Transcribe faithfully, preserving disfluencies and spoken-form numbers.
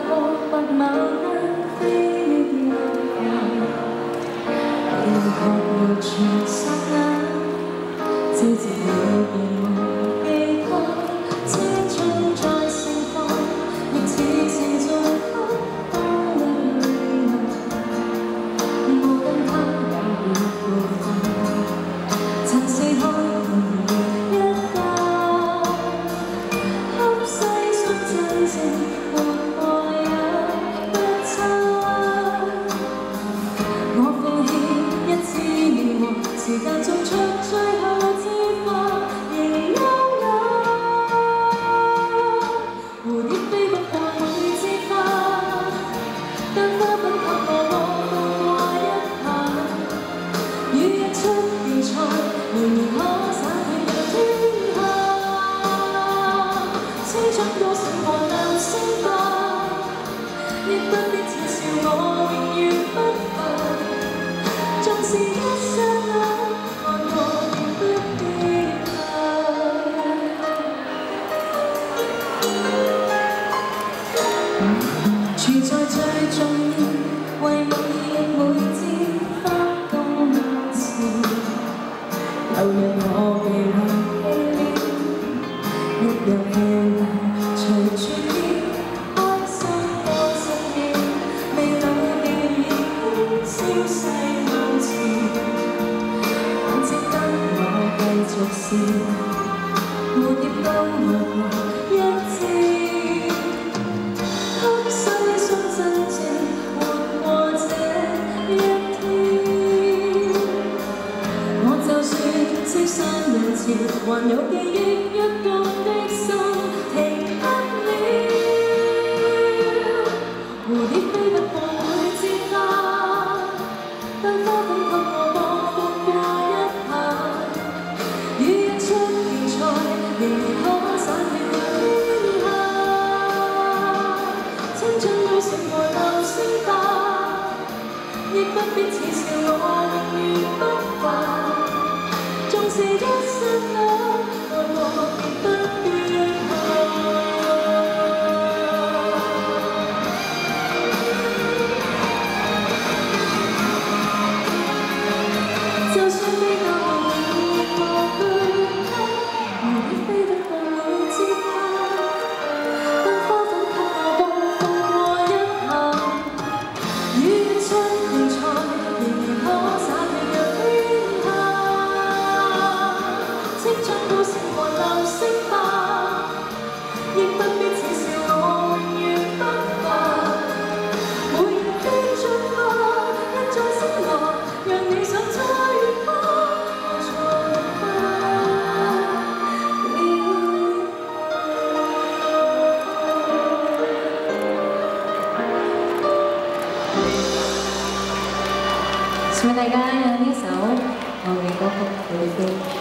個白馬飛入人，你覺完全剎那，朝夕裏便無寄託，青春再盛放，亦似成做不當的旅遊。我跟他有別部分，曾四開一覺，給世上真正。 時間做出最後折發，仍優雅。蝴蝶飛不過每枝花，但花粉給我放過一下。雨日出競賽，仍然可灑脫天下。青春高盛和流星吧，亦不必恥笑我永遠不凡，縱是一剎那。 住在最重要，為你每枝花都萬事，留讓我被遺棄，一有氣隨住你開心過十年，未老的已經消逝無詞，還值得我繼續笑，蝴蝶都愛過一次。 三年前還有記憶，一個的心停不了。蝴蝶飛不過每枝花，但花粉給我播放過一下。雨日出競賽，仍然可灑脫天下。青春都成為流星吧，亦不必恥笑我永遠不凡。 縱是一剎那，愛我便不斷行。就算飛到永遠過去，蝴蝶飛得過每枝花，但花粉給我播放過一下。雨日出競賽，仍然可灑脫讓天下。 青春都成為流星吧，亦不必恥笑我永遠不凡。每日飛進化，一再醒來，讓你想再越過，我從不變。請大家有呢首我嘅歌曲《蝴蝶飛》。